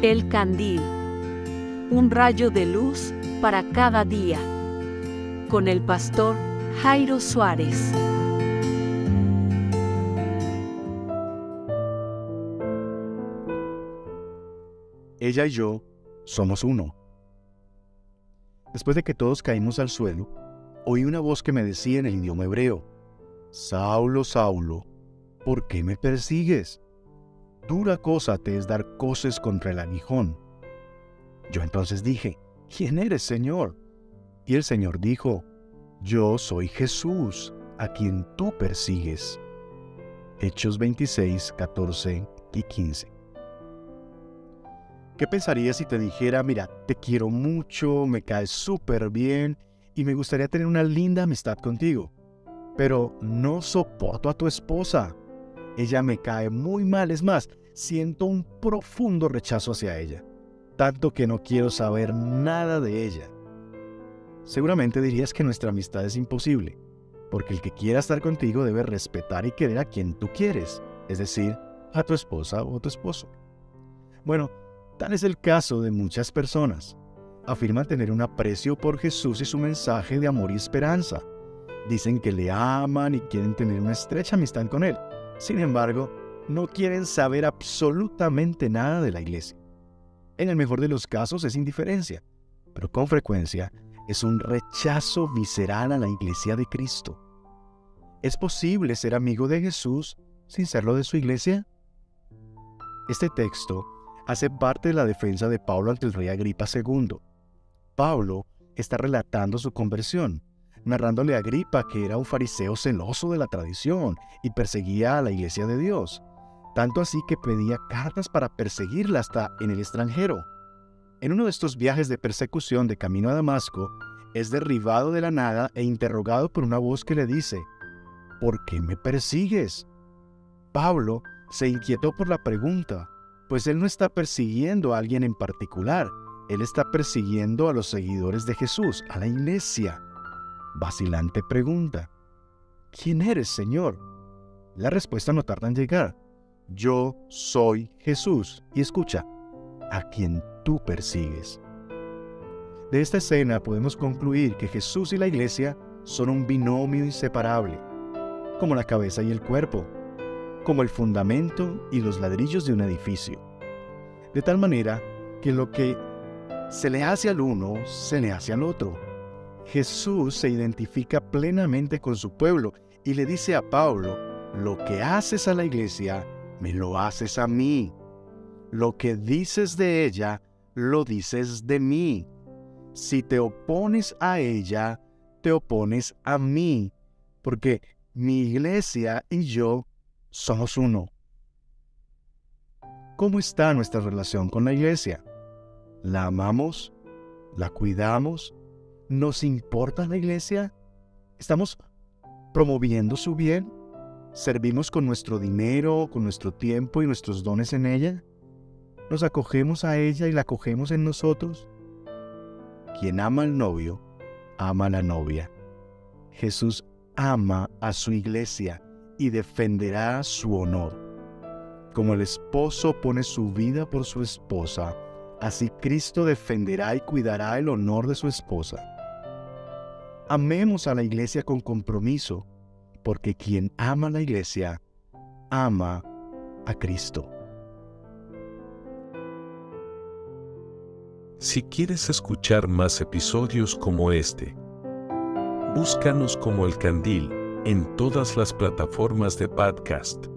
El Candil. Un rayo de luz para cada día. Con el pastor Jairo Suárez. Ella y yo somos uno. Después de que todos caímos al suelo, oí una voz que me decía en el idioma hebreo: Saulo, Saulo, ¿por qué me persigues? Dura cosa te es dar coces contra el aguijón. Yo entonces dije: ¿Quién eres, Señor? Y el Señor dijo: Yo soy Jesús, a quien tú persigues. Hechos 26, 14 y 15. ¿Qué pensarías si te dijera: mira, te quiero mucho, me caes súper bien y me gustaría tener una linda amistad contigo, pero no soporto a tu esposa? Ella me cae muy mal, es más, siento un profundo rechazo hacia ella, tanto que no quiero saber nada de ella. Seguramente dirías que nuestra amistad es imposible, porque el que quiera estar contigo debe respetar y querer a quien tú quieres, es decir, a tu esposa o tu esposo. Bueno, tal es el caso de muchas personas. Afirman tener un aprecio por Jesús y su mensaje de amor y esperanza. Dicen que le aman y quieren tener una estrecha amistad con Él. Sin embargo, no quieren saber absolutamente nada de la iglesia. En el mejor de los casos es indiferencia, pero con frecuencia es un rechazo visceral a la iglesia de Cristo. ¿Es posible ser amigo de Jesús sin serlo de su iglesia? Este texto hace parte de la defensa de Pablo ante el rey Agripa II. Pablo está relatando su conversión, narrándole a Agripa que era un fariseo celoso de la tradición y perseguía a la iglesia de Dios, tanto así que pedía cartas para perseguirla hasta en el extranjero. En uno de estos viajes de persecución de camino a Damasco, es derribado de la nada e interrogado por una voz que le dice: ¿Por qué me persigues? Pablo se inquietó por la pregunta, pues él no está persiguiendo a alguien en particular, él está persiguiendo a los seguidores de Jesús, a la iglesia. Vacilante pregunta: ¿Quién eres, Señor? La respuesta no tarda en llegar: Yo soy Jesús. Y escucha: a quien tú persigues. De esta escena podemos concluir que Jesús y la iglesia son un binomio inseparable, como la cabeza y el cuerpo, como el fundamento y los ladrillos de un edificio. De tal manera que lo que se le hace al uno, se le hace al otro. Jesús se identifica plenamente con su pueblo y le dice a Pablo: lo que haces a la iglesia, me lo haces a mí. Lo que dices de ella, lo dices de mí. Si te opones a ella, te opones a mí, porque mi iglesia y yo somos uno. ¿Cómo está nuestra relación con la iglesia? ¿La amamos? ¿La cuidamos? ¿Nos importa la iglesia? ¿Estamos promoviendo su bien? ¿Servimos con nuestro dinero, con nuestro tiempo y nuestros dones en ella? ¿Nos acogemos a ella y la acogemos en nosotros? Quien ama al novio, ama a la novia. Jesús ama a su iglesia y defenderá su honor. Como el esposo pone su vida por su esposa, así Cristo defenderá y cuidará el honor de su esposa. Amemos a la iglesia con compromiso, porque quien ama a la iglesia, ama a Cristo. Si quieres escuchar más episodios como este, búscanos como El Candil en todas las plataformas de podcast.